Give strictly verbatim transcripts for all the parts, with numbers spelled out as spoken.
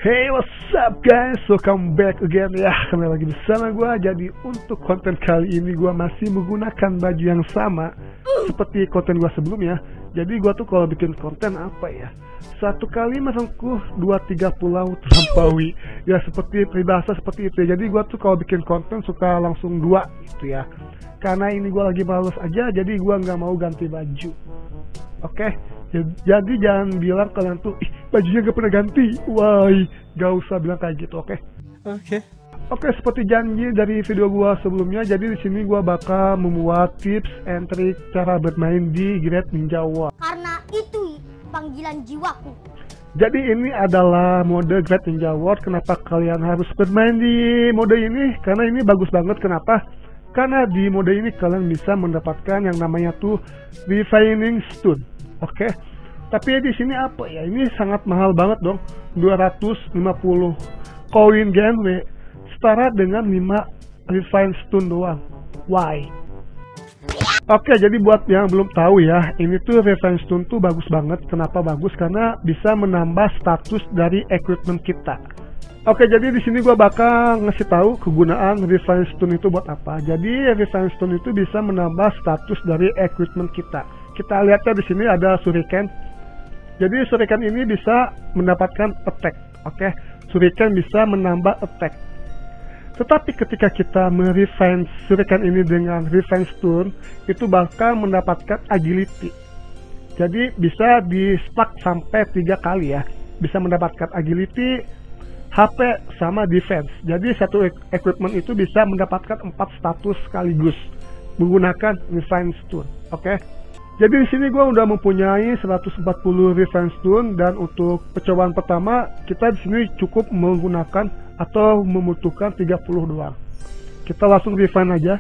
Hey, what's up guys? Welcome back again ya. Kembali lagi bersama gue. Jadi untuk konten kali ini gue masih menggunakan baju yang sama seperti konten gue sebelumnya. Jadi gue tuh kalau bikin konten apa ya, satu kali merengkuh dua tiga pulau terlampaui. Ya seperti peribahasa seperti itu ya. Jadi gue tuh kalau bikin konten suka langsung dua gitu ya. Karena ini gue lagi males aja, jadi gue nggak mau ganti baju. Oke, okay? Jadi jangan bilang kalian tuh, ih bajunya gak pernah ganti. Wah, gak usah bilang kayak gitu, oke? Okay? Oke. Okay. Oke, okay, seperti janji dari video gua sebelumnya, jadi di sini gua bakal membuat tips and trik cara bermain di Great Ninja War. Karena itu panggilan jiwaku. Jadi ini adalah mode Great Ninja War. Kenapa kalian harus bermain di mode ini? Karena ini bagus banget. Kenapa? Karena di mode ini kalian bisa mendapatkan yang namanya tuh Refining Stone. Oke, okay. Tapi di sini apa ya? Ini sangat mahal banget dong, dua ratus lima puluh koin G N W setara dengan lima Refine Stone doang. Why? Oke, okay, jadi buat yang belum tahu ya, ini tuh Refine Stone tuh bagus banget. Kenapa bagus? Karena bisa menambah status dari equipment kita. Oke, okay, jadi di sini gua bakal ngasih tahu kegunaan Refine Stone itu buat apa. Jadi Refine Stone itu bisa menambah status dari equipment kita. Kita lihatnya di sini ada shuriken. Jadi shuriken ini bisa mendapatkan attack, oke? Okay? Shuriken bisa menambah attack. Tetapi ketika kita merefine shuriken ini dengan refine stone, itu bakal mendapatkan agility. Jadi bisa di stack sampai tiga kali ya. Bisa mendapatkan agility, H P sama defense. Jadi satu equipment itu bisa mendapatkan empat status sekaligus menggunakan refine stone, oke? Okay? Jadi di sini gue udah mempunyai seratus empat puluh Refine Stone, dan untuk percobaan pertama kita di sini cukup menggunakan atau membutuhkan tiga puluh doang. Kita langsung refine aja.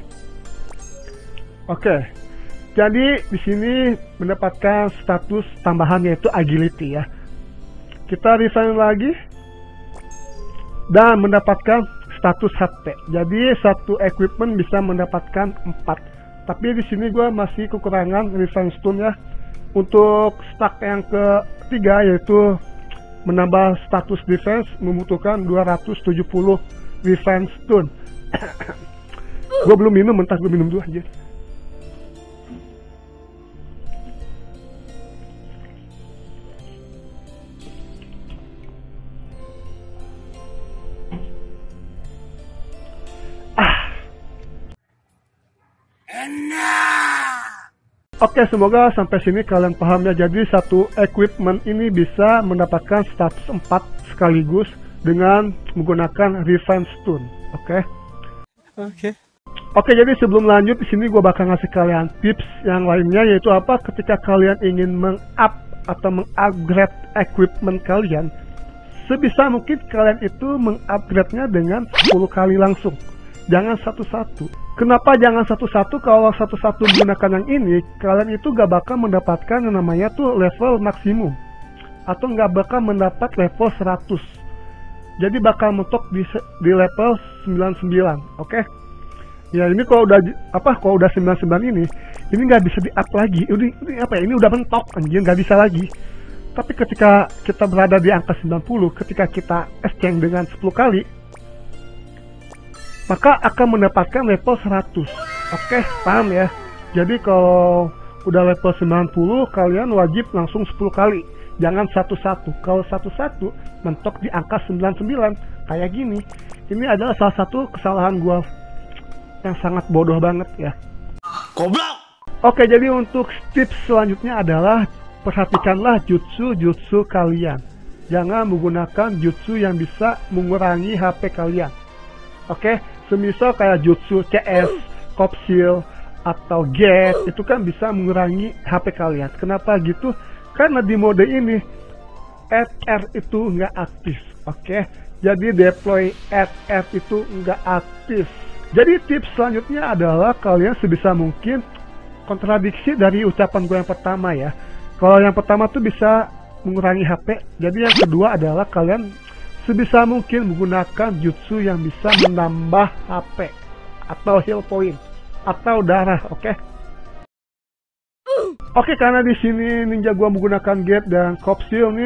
Oke. Jadi di sini mendapatkan status tambahan yaitu agility ya. Kita refine lagi dan mendapatkan status H P. Jadi satu equipment bisa mendapatkan empat. Tapi di sini gue masih kekurangan Refine Stone ya. Untuk stack yang ketiga yaitu menambah status defense membutuhkan dua ratus tujuh puluh Refine Stone. Gue belum minum, mentah gue minum dulu aja. Oke, semoga sampai sini kalian paham ya. Jadi satu equipment ini bisa mendapatkan status empat sekaligus dengan menggunakan Refine Stone. Oke. Oke. Oke, jadi sebelum lanjut di sini gue bakal ngasih kalian tips yang lainnya, yaitu apa? Ketika kalian ingin meng-up atau meng-upgrade equipment kalian, sebisa mungkin kalian itu meng-upgrade-nya dengan sepuluh kali langsung. Jangan satu-satu. Kenapa jangan satu-satu? Kalau satu-satu menggunakan yang ini, kalian itu gak bakal mendapatkan yang namanya tuh level maksimum, atau gak bakal mendapat level seratus. Jadi bakal mentok di, di level sembilan puluh sembilan, oke? Okay? Ya ini kalau udah apa? Kalau udah sembilan puluh sembilan ini, ini nggak bisa di-up lagi. Ini, ini apa ya? Ini udah mentok anjir, nggak bisa lagi. Tapi ketika kita berada di angka sembilan puluh, ketika kita exchange dengan sepuluh kali, maka akan mendapatkan level seratus. Oke, paham ya? Jadi kalau udah level sembilan puluh, kalian wajib langsung sepuluh kali. Jangan satu-satu. Kalau satu-satu, mentok di angka sembilan puluh sembilan. Kayak gini. Ini adalah salah satu kesalahan gua yang sangat bodoh banget ya. Goblok! Oke, jadi untuk tips selanjutnya adalah perhatikanlah jutsu-jutsu kalian. Jangan menggunakan jutsu yang bisa mengurangi H P kalian. Oke, semisal kayak jutsu C S, Cop Shield, atau Get, itu kan bisa mengurangi H P kalian. Kenapa gitu? Karena di mode ini R R itu nggak aktif. Oke, jadi deploy R R itu nggak aktif. Jadi tips selanjutnya adalah kalian sebisa mungkin kontradiksi dari ucapan gue yang pertama ya. Kalau yang pertama tuh bisa mengurangi H P, jadi yang kedua adalah kalian sebisa mungkin menggunakan jutsu yang bisa menambah H P atau heal point atau darah, oke? Okay? Oke, okay, karena di sini ninja gua menggunakan Get dan Cop Shield nih,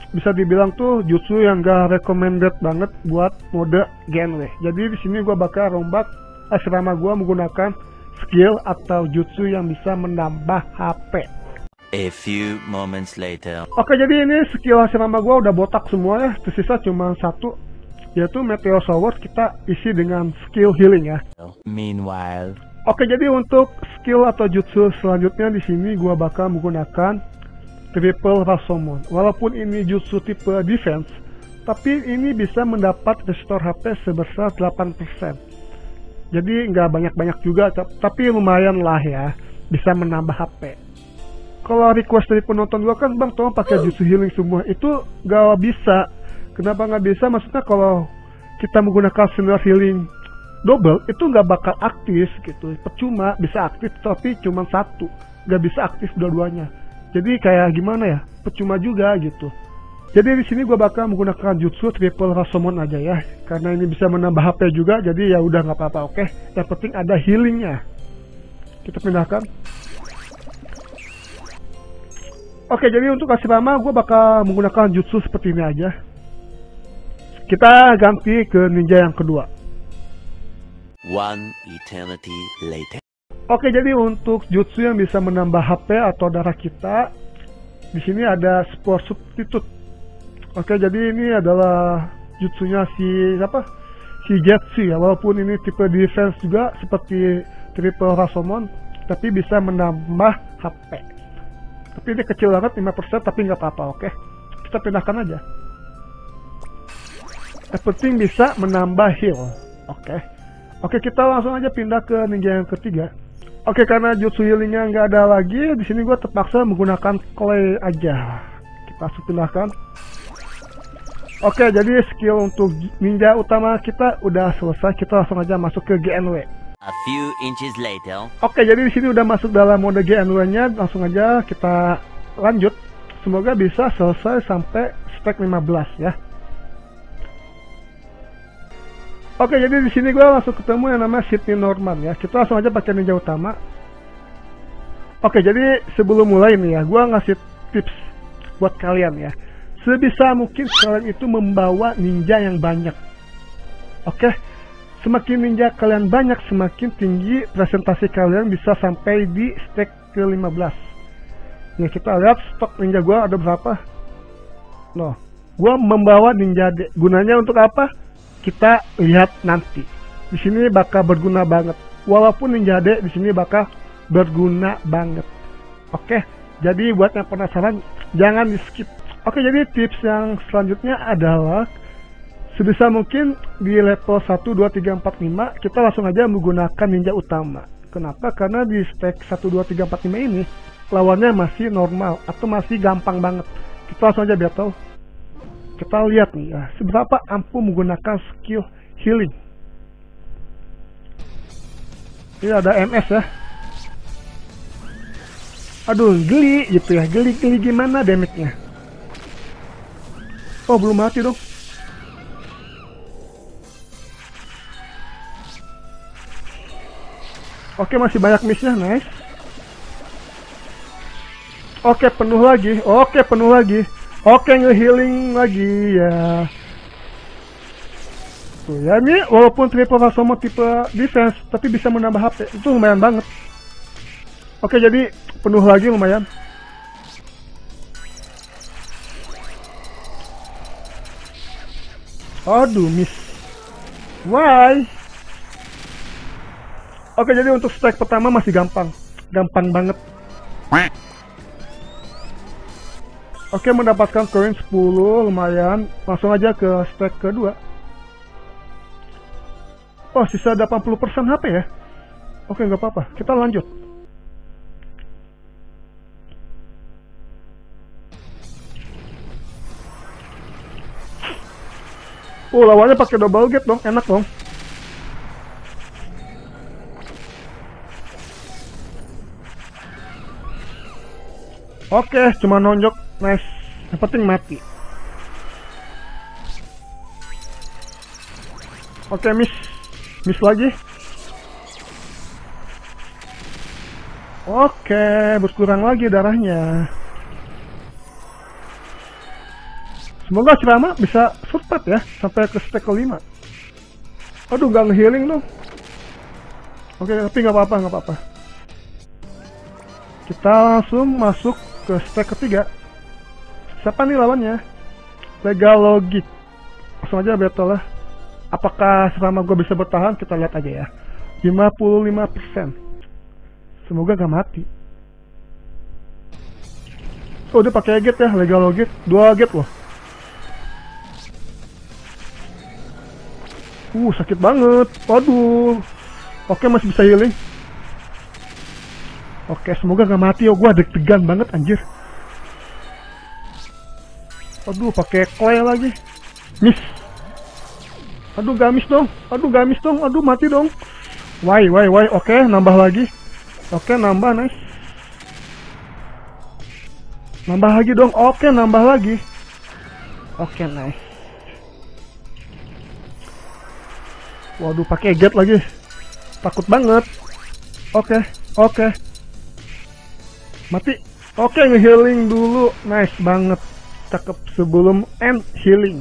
bisa dibilang tuh jutsu yang gak recommended banget buat mode G N W. Jadi di sini gua bakal rombak asrama gua menggunakan skill atau jutsu yang bisa menambah H P. A few moments later. Oke, jadi ini skill asrama gua udah botak semua ya. Tersisa cuma satu, yaitu Meteor Shower. Kita isi dengan skill healing ya. Meanwhile. Oke, jadi untuk skill atau jutsu selanjutnya di sini gua bakal menggunakan Triple Rashomon. Walaupun ini jutsu tipe defense, tapi ini bisa mendapat restore H P sebesar delapan persen. Jadi nggak banyak-banyak juga, tapi lumayan lah ya, bisa menambah H P. Kalau request dari penonton gua kan, bang tolong pakai jutsu healing semua, itu nggak bisa. Kenapa nggak bisa? Maksudnya kalau kita menggunakan senior healing double, itu nggak bakal aktif gitu. Percuma, bisa aktif tapi cuma satu, nggak bisa aktif dua-duanya. Jadi kayak gimana ya? Percuma juga gitu. Jadi di sini gue bakal menggunakan jutsu Triple Rashomon aja ya, karena ini bisa menambah H P juga. Jadi ya udah nggak apa-apa, oke. Yang penting ada healingnya. Kita pindahkan. Oke, jadi untuk asrama gue bakal menggunakan jutsu seperti ini aja. Kita ganti ke ninja yang kedua. One eternity later. Oke, jadi untuk jutsu yang bisa menambah H P atau darah kita, di sini ada Spore Substitute. Oke, jadi ini adalah jutsunya si siapa? Si Jetsu ya. Walaupun ini tipe defense juga seperti Triple Rashomon, tapi bisa menambah H P. Tapi ini kecil banget, lima persen, tapi nggak apa-apa, oke. Kita pindahkan aja. Yang penting bisa menambah heal, oke. Oke, kita langsung aja pindah ke ninja yang ketiga. Oke, karena jutsu healingnya nggak ada lagi, di sini gue terpaksa menggunakan clay aja. Kita langsung pindahkan. Oke, jadi skill untuk ninja utama kita udah selesai. Kita langsung aja masuk ke G N W. A few inches later. Oke, jadi di sini udah masuk dalam mode G N W-nya. Langsung aja kita lanjut. Semoga bisa selesai sampai stack lima belas ya. Oke, jadi di sini gue langsung ketemu yang namanya Sydney Norman ya. Kita langsung aja pakai ninja utama. Oke, jadi sebelum mulai nih ya, gue ngasih tips buat kalian ya. Sebisa mungkin kalian itu membawa ninja yang banyak. Oke, semakin ninja kalian banyak, semakin tinggi presentasi kalian bisa sampai di stack ke lima belas. Nih, kita lihat stok ninja gue ada berapa. Loh, gue membawa ninja D. Gunanya untuk apa? Kita lihat nanti. Di sini bakal berguna banget. Walaupun ninja D di sini bakal berguna banget. Oke, jadi buat yang penasaran jangan di skip. Oke, jadi tips yang selanjutnya adalah sebisa mungkin di level satu, dua, tiga, empat, lima kita langsung aja menggunakan ninja utama. Kenapa? Karena di stack satu, dua, tiga, empat, lima ini lawannya masih normal atau masih gampang banget. Kita langsung aja battle. Kita lihat nih ya, seberapa ampuh menggunakan skill healing. Ini ada M S ya. Aduh, geli gitu ya. Geli-geli gimana damage-nya? Oh, belum mati dong. Oke, masih banyak miss-nya, nice. Oke, penuh lagi. Oke, penuh lagi. Oke, nge-healing lagi ya. Tuh ya, ini walaupun Triple Rashomon tipe defense, tapi bisa menambah H P. Itu lumayan banget. Oke, jadi penuh lagi lumayan. Aduh, miss. Why? Oke, jadi untuk stack pertama masih gampang. Gampang banget. Oke, mendapatkan koin sepuluh, lumayan. Langsung aja ke stack kedua. Oh, sisa delapan puluh persen H P ya. Oke, nggak apa-apa. Kita lanjut. Oh, lawannya pakai double gate dong. Enak dong. Oke, cuma nonjok. Nice. Yang penting mati. Oke, miss. Miss lagi. Oke, berkurang lagi darahnya. Semoga si Rama bisa survive ya sampai ke stake kelima. Aduh, gak nge-healing dong. Oke, tapi nggak apa-apa, nggak apa-apa. Kita langsung masuk ke stake ketiga. Siapa nih lawannya? Legal Logic. Langsung aja battle lah. Apakah selama gue bisa bertahan? Kita lihat aja ya. lima puluh lima persen. Semoga gak mati. Oh, dia pakai gate ya, Legal Logic. Dua gate loh. Uh, sakit banget. Waduh. Oke, masih bisa healing. Oke, semoga gak mati. Oh, gua deg-degan banget anjir. Aduh, pakai clay lagi. Miss. Aduh, gak miss dong. Aduh, gak miss dong. Aduh, mati dong. Why, why, why. Oke, nambah lagi. Oke, nambah, nice. Nambah lagi dong. Oke, nambah lagi. Oke, nice. Waduh, pakai gate lagi. Takut banget. Oke, oke. Mati. Oke, nge-healing dulu. Nice banget. Cakep sebelum end healing.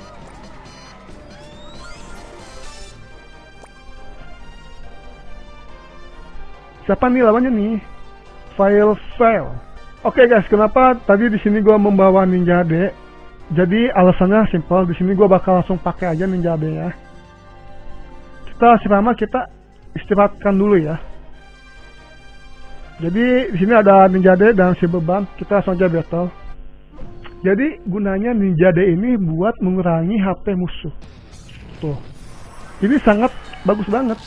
Siapa nih lawannya nih? File file. Oke guys, kenapa tadi di sini gua membawa Ninja D? Jadi alasannya simpel. Di sini gua bakal langsung pakai aja Ninja D ya. Kita selama kita istirahatkan dulu ya. Jadi di sini ada Ninja D dan si beban. Kita langsung aja battle. Jadi gunanya Ninja D ini buat mengurangi H P musuh. Tuh. Ini sangat bagus banget.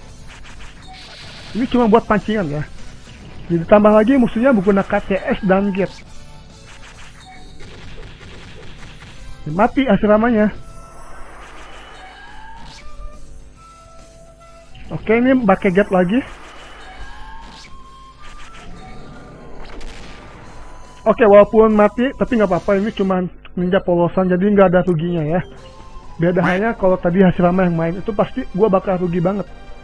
Ini cuma buat pancingan ya. Jadi tambah lagi musuhnya menggunakan C S dan gate. Mati asramanya. Oke, ini pakai gate lagi. Oke, walaupun mati, tapi nggak apa-apa. Ini cuma ninja polosan, jadi nggak ada ruginya ya. Beda halnya kalau tadi hasil lama yang main, itu pasti gua bakal rugi banget.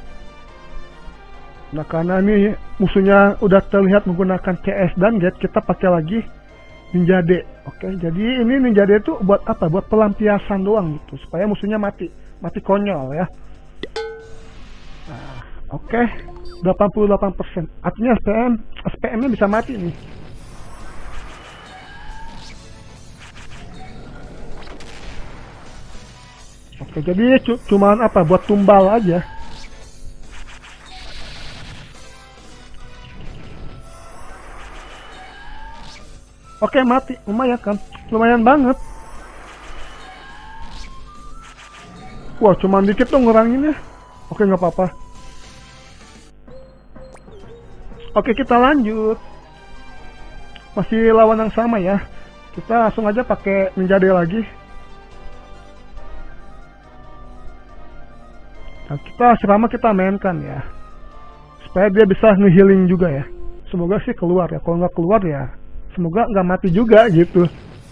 Nah, karena ini musuhnya udah terlihat menggunakan C S dan gate, kita pakai lagi Ninja D. Oke, jadi ini Ninja D itu buat apa? Buat pelampiasan doang gitu, supaya musuhnya mati. Mati konyol ya. Nah, oke, okay. delapan puluh delapan persen. Artinya S P M, S P M-nya bisa mati nih. Oke, okay, jadi cuman apa? Buat tumbal aja. Oke, okay, mati. Lumayan kan? Lumayan banget. Wah, cuman dikit dong nguranginnya. Oke, nggak apa-apa. Oke, kita lanjut. Masih lawan yang sama ya. Kita langsung aja pakai Ninja D lagi. Nah, kita selama kita mainkan ya, supaya dia bisa nge-healing juga ya. Semoga sih keluar ya. Kalau nggak keluar ya, semoga nggak mati juga gitu.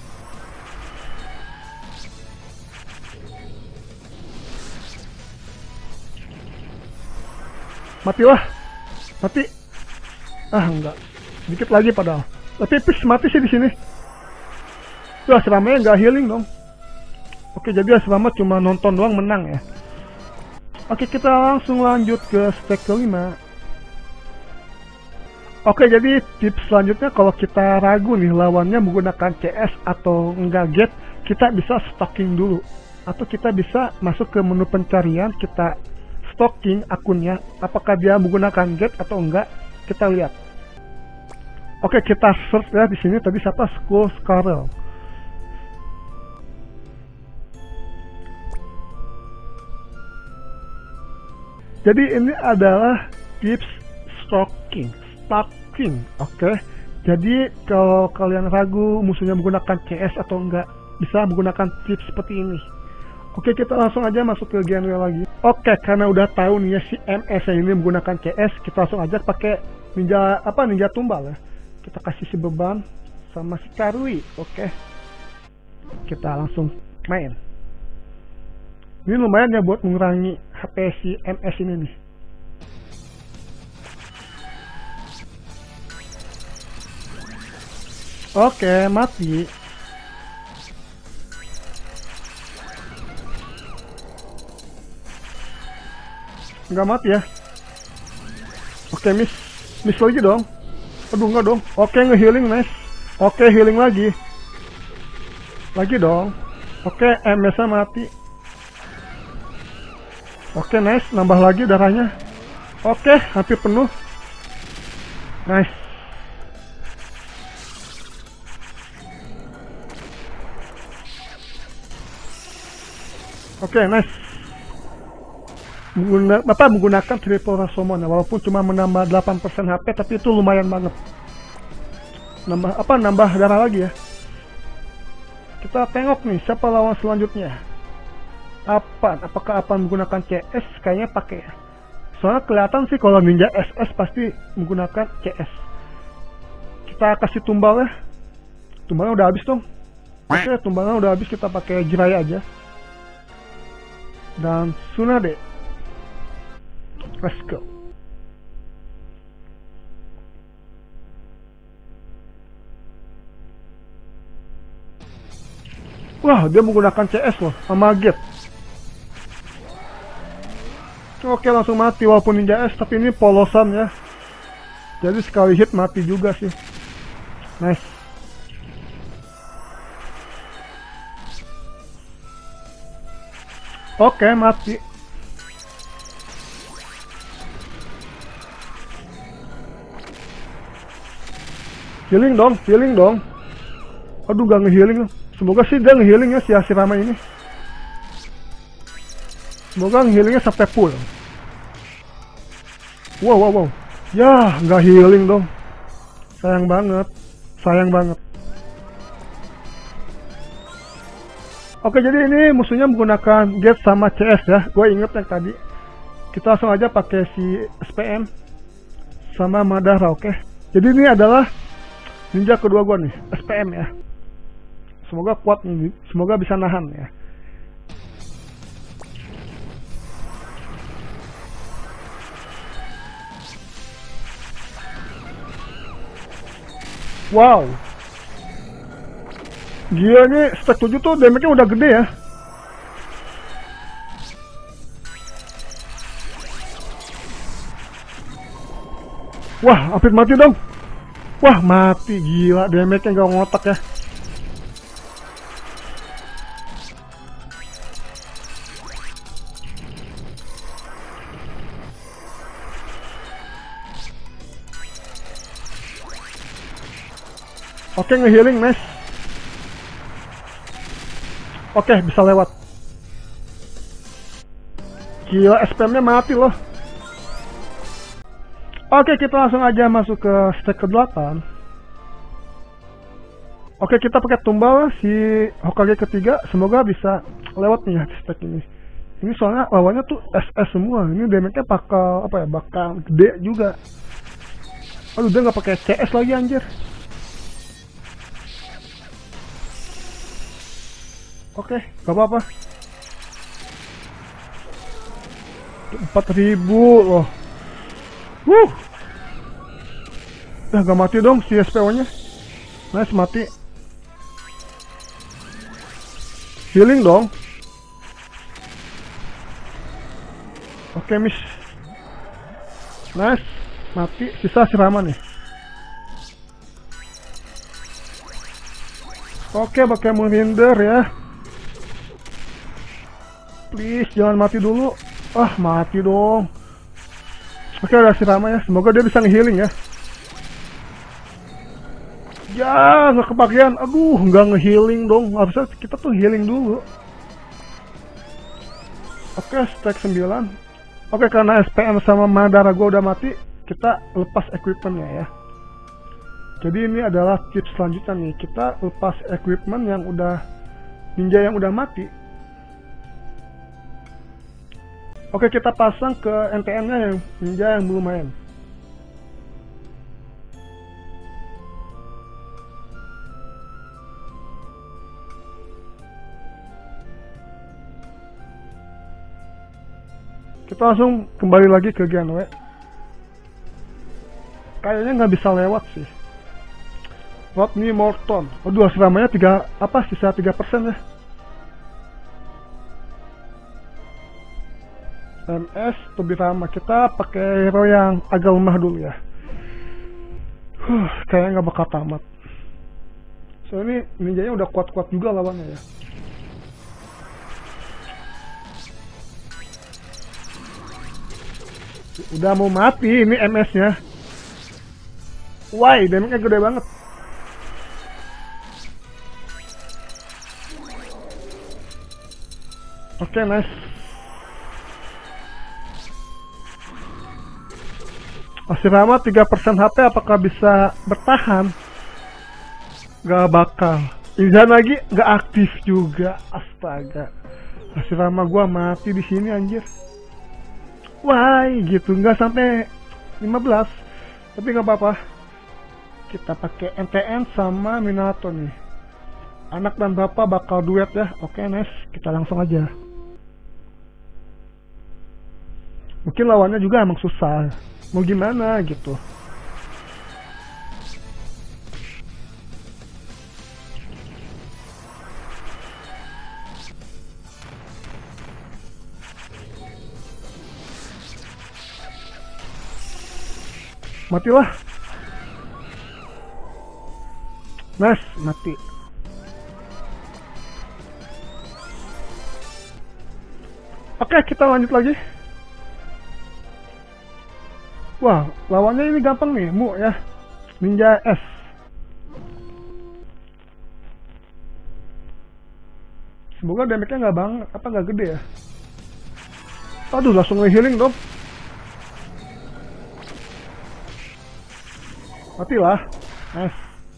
Matilah, mati. Ah enggak, dikit lagi padahal. Tapi pis mati sih di sini. Tuh asramanya nggak healing dong. Oke, jadi asrama cuma nonton doang menang ya. Oke, kita langsung lanjut ke stake kelima. Oke, jadi tips selanjutnya kalau kita ragu nih lawannya menggunakan C S atau enggak gate, kita bisa stalking dulu. Atau kita bisa masuk ke menu pencarian, kita stalking akunnya, apakah dia menggunakan gate atau enggak, kita lihat. Oke, kita search ya di sini tadi siapa? Skull Scarrel. Jadi ini adalah tips stalking, stalking, oke. Jadi kalau kalian ragu musuhnya menggunakan C S atau enggak, bisa menggunakan tips seperti ini. Oke, kita langsung aja masuk ke genre lagi. Oke, karena udah tahu nih ya si M S ini menggunakan C S, kita langsung aja pakai ninja apa ninja tumbal ya. Kita kasih si beban sama si Karui. Oke, kita langsung main. Ini lumayan ya buat mengurangi H P si M S ini nih. Oke, mati. nggak mati ya. Oke, miss. Miss lagi dong. Aduh, nggak dong. Oke, nge-healing, nice. Oke, healing lagi. Lagi dong. Oke, M S-nya mati. Oke, nice. Nambah lagi darahnya. Oke, hampir penuh. Nice. Oke, nice. Mengguna, Bapak menggunakan triple Rashomon ya, walaupun cuma menambah delapan persen H P, tapi itu lumayan banget. Nambah apa? Nambah darah lagi ya. Kita tengok nih siapa lawan selanjutnya. Apa? Apakah apa menggunakan C S? Kayaknya pakai ya. Soalnya kelihatan sih kalau ninja S S pasti menggunakan C S. Kita kasih tumbal ya. Tumbalnya udah habis dong. Oke, tumbalnya udah habis, kita pakai Jiraiya aja. Dan Tsunade. Let's go. Wah, dia menggunakan C S loh, sama Gate. Oke, langsung mati walaupun ninja S, tapi ini polosan ya. Jadi sekali hit mati juga sih. Nice. Oke, mati. Healing dong, healing dong. Aduh, gak nge-healing. Semoga sih dia nge-healing ya si Hashirama ini. Semoga nge-healingnya sampai full. Wow, wow, wow. Ya, gak healing dong. Sayang banget. Sayang banget. Oke, jadi ini musuhnya menggunakan Gate sama C S ya. Gue inget yang tadi. Kita langsung aja pakai si S P M sama Madara, oke. Jadi ini adalah ninja kedua gue nih, S P M ya. Semoga kuat nih, semoga bisa nahan ya. Wow. Gila nih, stack tujuh tuh damage-nya udah gede ya. Wah, hampir mati dong. Wah, mati, gila, damage-nya gak ngotak ya. Oke, nge-healing, nice. Oke, bisa lewat. Gila, S P M-nya mati loh. Oke, kita langsung aja masuk ke stack ke delapan. Oke, kita pakai tumbal si Hokage ketiga. Semoga bisa lewat nih ya di stack ini. Ini soalnya lawannya tuh S S semua. Ini damage-nya bakal apa ya? Bakal gede juga. Aduh, dia nggak pakai C S lagi anjir. Oke, gak apa-apa. empat ribu loh. Wuh. Udah gak mati dong si S P O-nya. Nice, mati. Healing dong. Oke, miss. Nice, mati. Sisa Hashirama nih. Oke, pakai Moonrider ya. Please, jangan mati dulu. Ah, mati dong. Oke, ada Hashirama ya. Semoga dia bisa nge-healing ya. Ya, nggak kebagian. Aduh, nggak nge-healing dong. Harusnya kita tuh healing dulu. Oke, stack sembilan. Oke, karena S P M sama Madara gue udah mati, kita lepas equipment-nya ya. Jadi ini adalah tips selanjutnya nih. Kita lepas equipment yang udah ninja yang udah mati. Oke, kita pasang ke N T N-nya yang ninja yang belum main. Kita langsung kembali lagi ke Genwe. Kayaknya nggak bisa lewat sih. Rodney Morton. Aduh, Hashiramanya tiga apa? Sisa tiga persen ya. M S lebih ramah. Kita pakai hero yang agak lemah dulu ya. Huh, kayaknya nggak bakal tamat. So ini ninjanya udah kuat-kuat juga lawannya ya. Udah mau mati ini M S-nya. Why, damage-nya gede banget. Oke, okay, nice. Masih ramah tiga persen H P, apakah bisa bertahan? Gak bakal. Injan lagi gak aktif juga. Astaga. Masih ramah gua mati di sini anjir. Wah, gitu nggak sampai lima belas. Tapi nggak apa-apa. Kita pakai N T N sama Minato nih. Anak dan bapak bakal duet ya. Oke, nice. Kita langsung aja. Mungkin lawannya juga emang susah. Mau gimana gitu. Matilah. Nice, mati. Oke, kita lanjut lagi. Wah, lawannya ini gampang nih, Mu ya. Ninja S. Semoga damage-nya nggak bang, apa nggak gede ya. Aduh, langsung nge-healing dong. Matilah. Nice.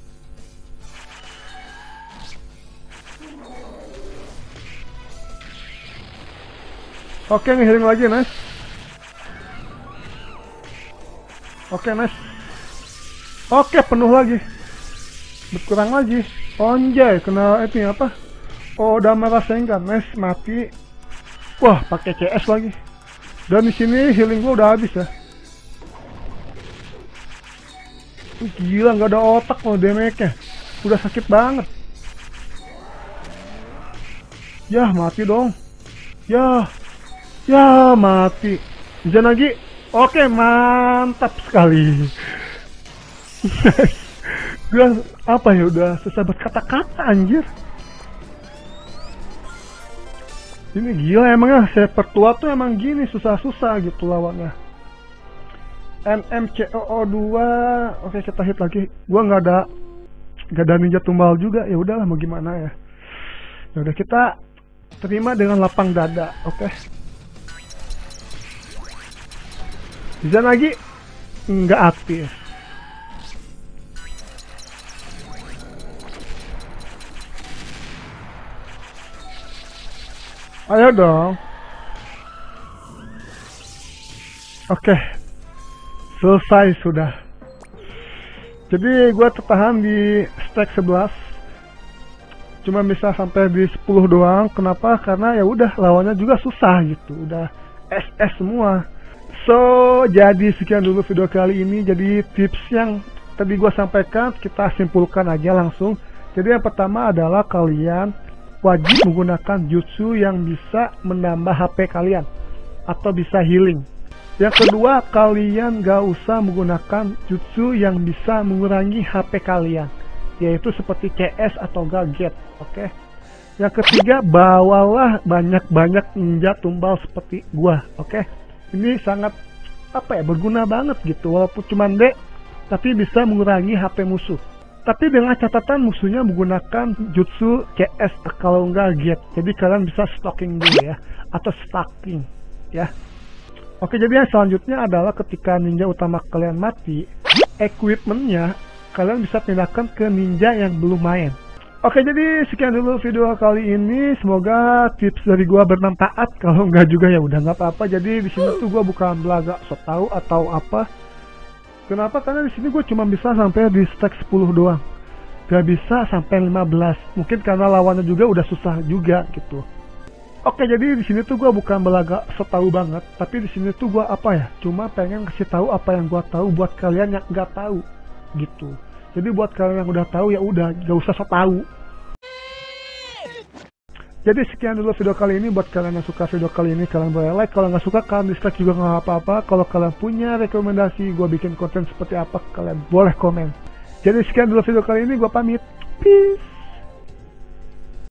Oke, nge-healing lagi, nice. Oke, nice. Oke, penuh lagi. Berkurang lagi. Onjay, kena itu apa? Oh, udah merasakan, nice, mati. Wah, pakai C S lagi. Dan di sini healing gua udah habis ya. Uh, gila, nggak ada otak loh damage-nya. Udah sakit banget. Yah, mati dong. Yah. Ya, mati. Jangan lagi. Oke, mantap sekali. Udah apa ya, udah susah berkata-kata anjir. Ini gila emangnya, saya pertua tuh emang gini, susah-susah gitu lawannya. N M C O O dua. Oke, kita hit lagi. Gua nggak ada nggak ada ninja tumbal juga. Ya udahlah, mau gimana ya. Ya udah, kita terima dengan lapang dada. Oke. Bisa lagi nggak aktif. Ayo dong. Oke, selesai sudah. Jadi gue tertahan di stack sebelas. Cuma bisa sampai di sepuluh doang. Kenapa? Karena ya udah, lawannya juga susah gitu. Udah S S semua. So, jadi sekian dulu video kali ini. Jadi tips yang tadi gue sampaikan, kita simpulkan aja langsung. Jadi yang pertama adalah kalian wajib menggunakan jutsu yang bisa menambah H P kalian atau bisa healing. Yang kedua, kalian gak usah menggunakan jutsu yang bisa mengurangi H P kalian, yaitu seperti C S atau Gaget. Oke. Yang ketiga, bawalah banyak-banyak ninja tumbal seperti gua. Oke. Ini sangat apa ya, berguna banget gitu, walaupun cuma D tapi bisa mengurangi H P musuh. Tapi dengan catatan musuhnya menggunakan jutsu C S kalau enggak Get. Jadi kalian bisa stalking dulu ya, atau stalking ya. Oke, jadi yang selanjutnya adalah ketika ninja utama kalian mati, equipmentnya kalian bisa pindahkan ke ninja yang belum main. Oke, jadi sekian dulu video kali ini. Semoga tips dari gua bermanfaat. Kalau enggak juga ya udah nggak apa-apa. Jadi di sini tuh gua bukan belaga sok tahu atau apa. Kenapa? Karena di sini gue cuma bisa sampai di stack sepuluh doang. Gak bisa sampai lima belas. Mungkin karena lawannya juga udah susah juga gitu. Oke, jadi di sini tuh gue bukan belaga sok tahu banget. Tapi di sini tuh gue apa ya? Cuma pengen kasih tahu apa yang gue tahu buat kalian yang nggak tahu gitu. Jadi buat kalian yang udah tahu ya udah, gak usah sok tahu. Jadi sekian dulu video kali ini. Buat kalian yang suka video kali ini, kalian boleh like. Kalau nggak suka, kalian dislike juga nggak apa-apa. Kalau kalian punya rekomendasi gue bikin konten seperti apa, kalian boleh komen. Jadi sekian dulu video kali ini, gue pamit. Peace.